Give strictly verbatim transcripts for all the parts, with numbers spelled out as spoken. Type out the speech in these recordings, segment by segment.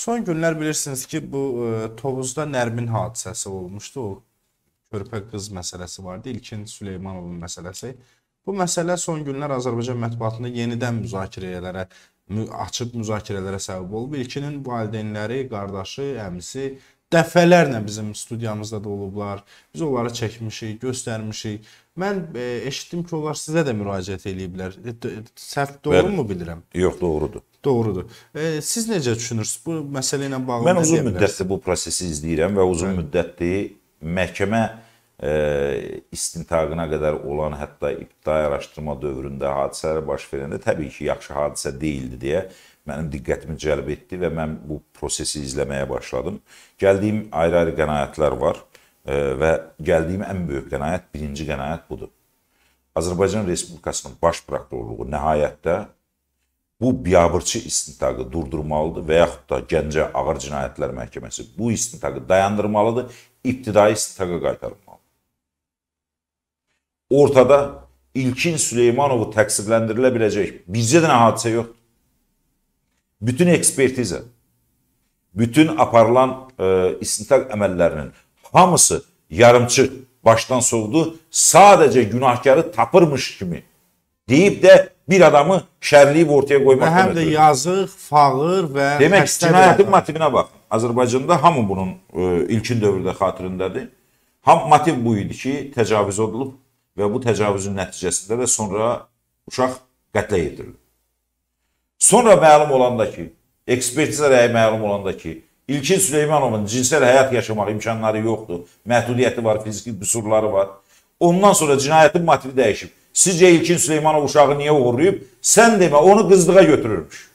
Son günlər bilirsiniz ki, bu e, Tovuzda Nərmin hadisəsi olmuşdu. O körpə qız məsələsi vardı. İlkin Süleymanovun məsələsi. Bu məsələ son günlər Azərbaycan mətbuatında yenidən müzakirələrə, mü açıq müzakirələrə səbəb olub. İlkinin valideynləri, qardaşı, əmisi dəfələrlə bizim studiyamızda da olublar. Biz onları çəkmişik, göstərmişik. Mən e, eşitdim ki, onlar sizə də müraciət ediblər. Səhv doğru mu bilirəm? Yox, doğrudur. Doğrudur. E, siz necə düşünürsünüz bu məsələ ilə bağlı? Mən uzun müddətdir bu prosesi izləyirəm və uzun müddətdir məhkəmə e, istintaqına qədər olan, hətta ibtidai araşdırma dövründə hadisələr baş verəndə təbii ki, yaxşı hadisə deyildi deyə mənim diqqətimi cəlb etdi və mən bu prosesi izləməyə başladım. Gəldiyim ayrı-ayrı qənaətlər var e, və gəldiyim ən böyük qənaət, birinci qənaət budur. Azərbaycan Respublikasının baş prokurorluğu nəhayətdə bu biabırçı istintaqı durdurmalıdır və yaxud da Gəncə Ağır Cinayətlər Məhkəməsi bu istintaqı dayandırmalıdır, ibtidai istinstaqa qaytarılmalıdır. Ortada İlkin Süleymanovu təqsirləndirilə biləcək bircə dənə hadisə yoxdur. Bütün ekspertiza, bütün aparılan e, istintaq əməllərinin hamısı yarımçıq, başdan soğudu, sadəcə günahkarı tapırmış kimi deyib də bir adamı şərliyib ortaya qoymaq. Və həm də yazıq, fağır və demək, cinayətin motivinə baxın. Azərbaycanda hamı bunun e, ilkin dövrdə xatirindədir. Ham motiv bu idi ki, təcavüz olunub və bu təcavüzün nəticəsində də sonra uşaq qətlə yetirilir. Sonra məlum olanda ki, ekspertiza rəyi məlum olanda ki, İlkin Süleymanovun cinsel həyat yaşamaq imkanları yoxdur, məhdudiyyəti var, fiziki qüsurları var. Ondan sonra cinayətin motivi dəyişib. Sizcə İlkin Süleymanov uşağı niyə uğurlayıb? Sən demə, onu qızlığa götürürmüş.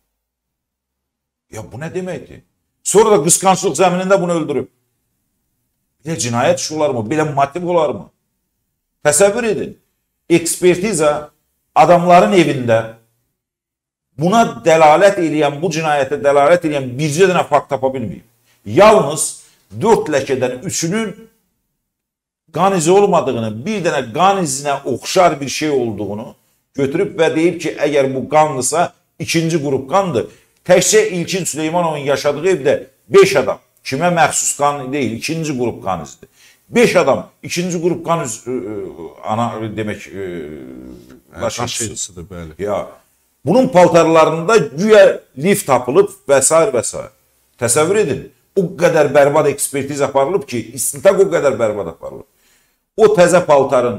Ya bu nə deməkdir? Sonra da qısqanclıq zəminində bunu öldürüb. Belə cinayət işi olar mı? Belə motiv olar mı? Təsəvvür edin. Ekspertiza adamların evində buna dəlalət eləyən, bu cinayətə dəlalət eləyən bircə dənə fakt tapa bilməyib. Yalnız dörd ləkədən üçünün qan izi olmadığını, bir dənə qan izinə oxşar bir şey olduğunu götürüb və deyib ki, əgər bu qanlısa ikinci qrup qandır. Təkcə İlkin Süleymanovun yaşadığı evdə beş adam, kimə məxsus qan deyil, ikinci qrup qan izidir. beş adam, ikinci qrup qan ana demək daşıyıcısıdır, bəli. Ya, bunun paltarlarında güya lif tapılıb və s. və s. Təsəvvür edin, o qədər bərbad ekspertiz aparılıb ki, istintaq o qədər bərbad aparılıb. O təzə paltarın,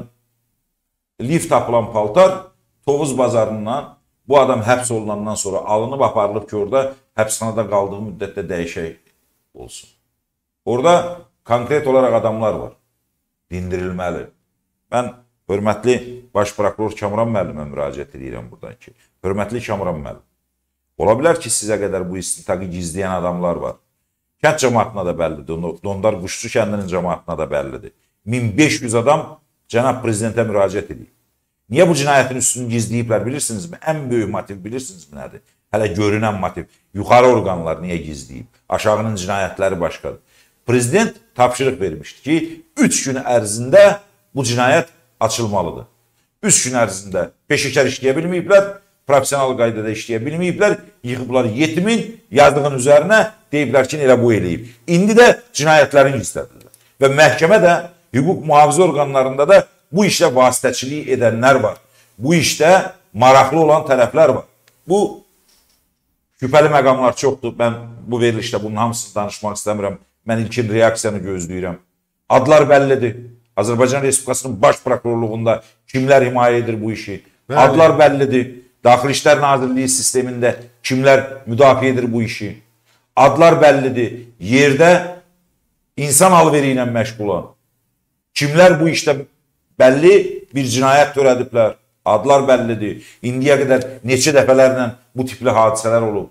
lif tapılan paltar Tovuz bazarından bu adam həbs olunandan sonra alınıb aparılıb ki, orada həbsxanada qaldığı müddətdə dəyişək olsun. Orada konkret olaraq adamlar var, dindirilməli. Mən hörmətli baş prokuror Kamran müəllimə müraciət edirəm buradan ki, hörmətli Kamran müəllim, ola bilər ki, sizə qədər bu istintaqı gizləyən adamlar var. Kənd cəmaatına da bəllidir, Dondar Quşçu kəndinin cəmaatına da bəllidir. min beş yüz adam cənab prezidentə müraciət edir. Niyə bu cinayətin üstünü gizləyiblər bilirsinizmi? Ən böyük motiv bilirsinizmi nədir? Hələ görünən motiv. Yuxarı orqanlar niyə gizləyib? Aşağının cinayətləri başqadır. Prezident tapşırıq vermişdi ki, üç gün ərzində bu cinayət açılmalıdır. üç gün ərzində peşəkar işləyə bilməyiblər, profesional qaydada işləyə bilməyiblər, yıxıblar yetimin yazdığın üzərinə, deyiblər ki, elə bu eləyib. İndi də cinayətlərin gizlədirlər. Və məhkəmə də, hüquq mühafizə orqanlarında da bu işlə vasitəçilik edənlər var. Bu işdə maraqlı olan tərəflər var. Bu şübhəli məqamlar çoxdur. Mən bu verilişdə bunun hamısını danışmaq istəmirəm. Mən ilkin reaksiyanı gözləyirəm. Adlar bəllidir. Azərbaycan Respublikasının baş prokurorluğunda kimlər himayə edir bu işi? Bəli. Adlar bəllidir. Daxili İşlər Nazirliyi sistemində kimlər müdafiə edir bu işi? Adlar bəllidir. Yerdə insan alveri ilə məşğul olan kimlər bu işdə bəlli bir cinayət törədiblər? Adlar bəllidir. İndiyə qədər neçə dəfələrlə bu tipli hadisələr olub.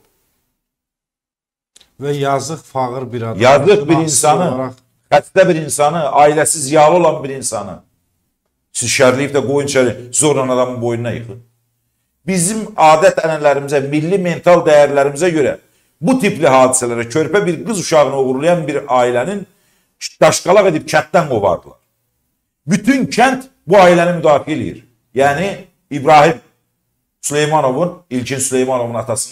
Və yazıq, fağır bir adam. Yazıq bir insanı, olaraq... xəstə bir insanı, ailəsi ziyalı olan bir insanı siz şərliyib də qoyun içəri zorla adamın boynuna yıxın. Bizim adət ənənlərimizə, milli mental dəyərlərimizə görə bu tipli hadisələrə körpə bir qız uşağını uğurlayan bir ailənin daşqalaq edib kənddən qovardılar. Bütün kənd bu ailəni müdafiə edir. Yəni İbrahim Süleymanovun, İlkin Süleymanovun atasının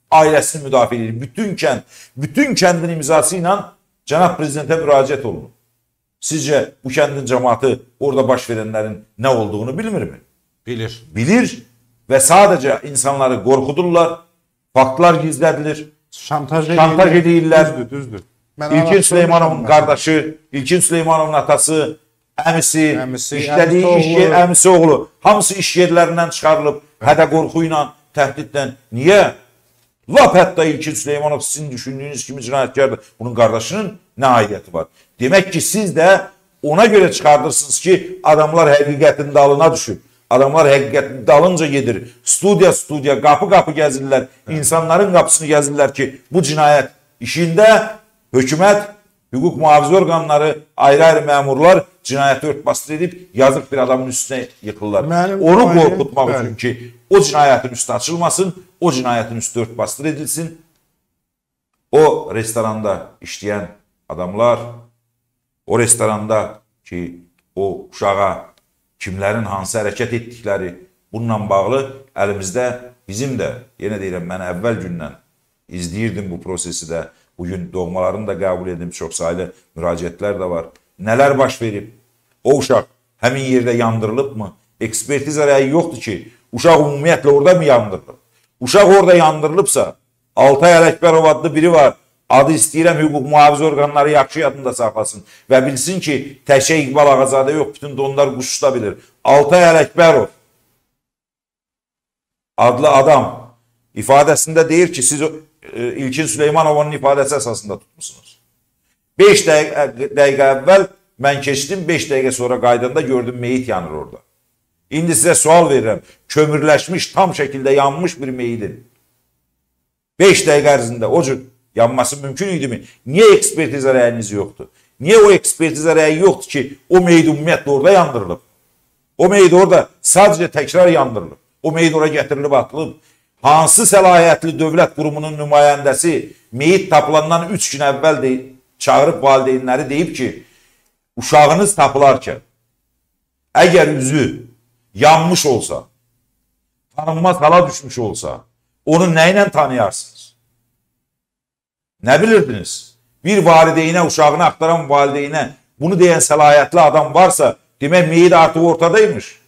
ailəsini müdafiə edir. Bütün kənd, bütün kəndin imzası ilə cənab prezidentə müraciət olunur. Sizcə bu kəndin cəmaatı orada baş verənlərin nə olduğunu bilmirmi? Bilir. Bilir və sadəcə insanları qorxudurlar, faktlar gizlədilir, Şantaj, şantaj edirlər. Düzdür, düzdür. Mən İlkin Süleymanovun qardaşı, İlkin Süleymanovun atası, əmisi, Əmisi, işlədiyi əmisi iş oğlu. yer, əmisi oğlu, hamısı iş yerlərindən çıxarılıb, hədə qorxu ilə, təhdidlə. Niyə? Lap hətta İlkin Süleymanov sizin düşündüyünüz kimi cinayətkardır. Bunun qardaşının nə aidiyyəti var? Demək ki, siz də ona görə çıxardırsınız ki, adamlar həqiqətin dalına düşür. Adamlar həqiqətin dalınca gedir. Studiya, studiya, qapı, qapı gəzirlər. İnsanların qapısını gəzirlər ki, bu cinayət işində hökumət, hüquq mühafizə orqanları, ayrı-ayrı məmurlar cinayəti örtbasdır edib, yazıq bir adamın üstünə yıxırlar. Mənim Onu müayən- qorxutmaq bəli. üçün ki, o cinayətin üstü açılmasın, o cinayətin üstü örtbasdır edilsin. O restoranda işləyən adamlar, o restoranda ki, o uşağa kimlərin hansı hərəkət etdikləri bununla bağlı əlimizdə bizim də, yenə deyirəm, mən əvvəl gündən izləyirdim bu prosesi də, bugün doğmalarını da qəbul edim, çox sayılı müraciətlər də var. Nələr baş verib? O uşaq həmin yerdə yandırılıb mı? Ekspertiza rəyi yoxdur ki, uşaq ümumiyyətlə orada mı yandırılıb? Uşaq orada yandırılıbsa, Altay Ələkbərov adlı biri var, adı istəyirəm hüquq mühafizə orqanları yaxşı yadında saxlasın və bilsin ki, təkcə İqbal Ağazadə yox, bütün donlar quş da bilir. Altay Ələkbərov adlı adam ifadəsində deyir ki, siz İlkin Süleymanovun ifadəsi əsasında tutmuşsunuz. beş dəqiqə əvvəl mən keçdim, beş dəqiqə sonra qaydanda gördüm, meyit yanır orada. İndi sizə sual verirəm, kömürləşmiş, tam şəkildə yanmış bir meyidin beş dəqiqə ərzində o cür yanması mümkün idi mi? Niyə ekspertiza rəyiniz yoxdur? Niyə o ekspertiza rəyi yoxdur ki, o meyid ümumiyyətlə orada yandırılıb? O meyid orada sadəcə təkrar yandırılıb. O meyid oraya gətirilib, atılıb. Hansı səlahiyyətli dövlət qurumunun nümayəndəsi meyit tapılandan üç gün əvvəl deyib, çağırıb valideynləri deyib ki, uşağınız tapılarkən əgər üzü yanmış olsa, tanınmaz hala düşmüş olsa, onu nə ilə tanıyarsınız? Nə bilirdiniz? Bir valideynə, uşağını axtaran valideynə bunu deyən səlahiyyətli adam varsa, demək meyid artıq ortadaymış.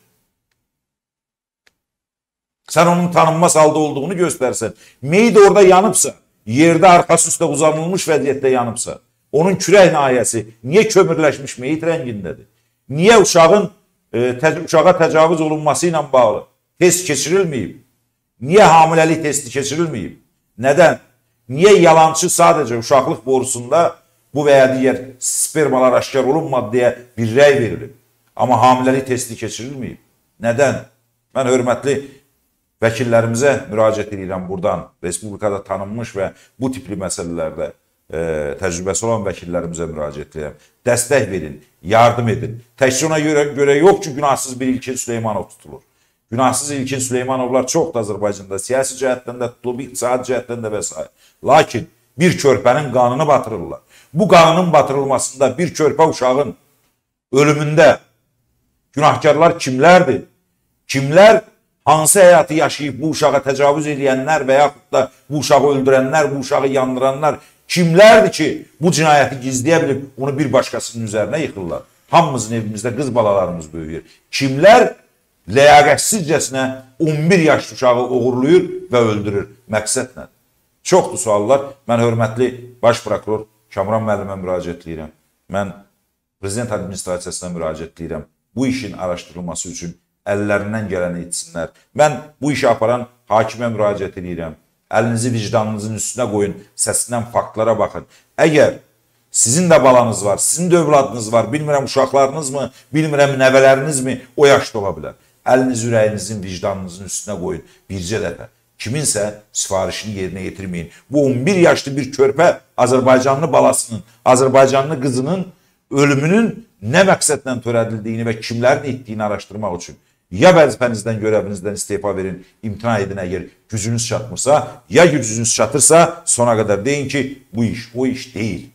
Sən onun tanınmaz halda olduğunu göstərsən. Meyid orada yanıbsa, yerdə arxası üstə uzanılmış vəziyyətdə yanıbsa, onun kürək nahiyəsi niyə kömürləşmiş meyid rəngindədir? Niyə uşağın e, tə, uşağa təcavüz olunması ilə bağlı test keçirilməyib? Niyə hamiləlik testi keçirilməyib? Nədən? Niyə yalançı sadəcə uşaqlıq borusunda bu və ya digər spermalar aşkar olunmadı deyə bir rəy verilib? Amma hamiləlik testi keçirilməyib. Nədən? Mən hörmətli vəkillərimizə müraciət edirəm buradan, Respublikada tanınmış və bu tipli məsələlərdə e, təcrübəsi olan vəkillərimizə müraciət edirəm. Dəstək verin, yardım edin. Təkcə ona görə, görə yox ki, günahsız bir İlkin Süleymanov tutulur. Günahsız İlkin Süleymanovlar çox da Azərbaycanda siyasi cəhətdən də tutulub, iqtisadi cəhətdən də və s. Lakin bir körpənin qanını batırırlar. Bu qanının batırılmasında bir körpə uşağın ölümündə günahkarlar kimlərdir? Kimlər hansı həyatı yaşayıb bu uşağa təcavüz edənlər və yaxud da bu uşağı öldürənlər, bu uşağı yandıranlar kimlərdir ki, bu cinayəti gizləyə bilib onu bir başqasının üzərinə yıxırlar? Hamımızın evimizdə qız balalarımız böyüyür. Kimlər ləyaqətsizcəsinə on bir yaş uşağı oğurluyur və öldürür? Məqsəd nədir? Çoxdur suallar. Mən hörmətli baş prokuror Kamran müəllimə müraciət edirəm. Mən prezident administrasiyasına müraciət edirəm. Bu işin araşdırılması üçün əllərindən gələni etsinlər. Mən bu işi aparan hakimə müraciət edirəm. Əlinizi vicdanınızın üstünə qoyun, səsindən faktlara baxın. Əgər sizin də balanız var, sizin də övladınız var, bilmirəm uşaqlarınız mı, bilmirəm nəvələriniz mi, o yaşda ola bilər. Əlinizi ürəyinizin, vicdanınızın üstünə qoyun bircə dəfə. Kiminsə sifarişini yerinə yetirməyin. Bu on bir yaşlı bir körpə Azərbaycanlı balasının, Azərbaycanlı qızının ölümünün nə məqsədlə törədildiyini və kimlərin etdiyini araşdırmaq üçün ya vəzifənizdən, görəvinizdən istefa verin, imtina edin əgər gücünüz çatmırsa, ya gücünüz çatırsa sona qədər deyin ki, bu iş o iş deyil.